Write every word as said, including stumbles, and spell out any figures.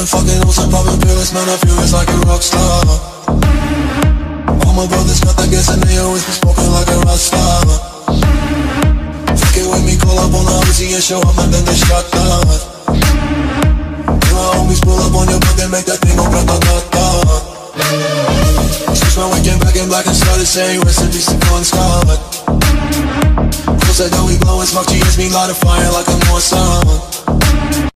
fucking hoes, I'm popping pills, man, I feel it's like a rock star. All my brothers got that gas and they always be smoking like a rock star. Fuck it with me, call up on the Uzi and show up, and then they shot down. And my homies pull up on your block and make that thing go grata-ta-ta. Switch my weekend back in black and started saying rest in peace to Bon Scott. Close that door, we blowin' smoke, G S me light a fire like a North Sun.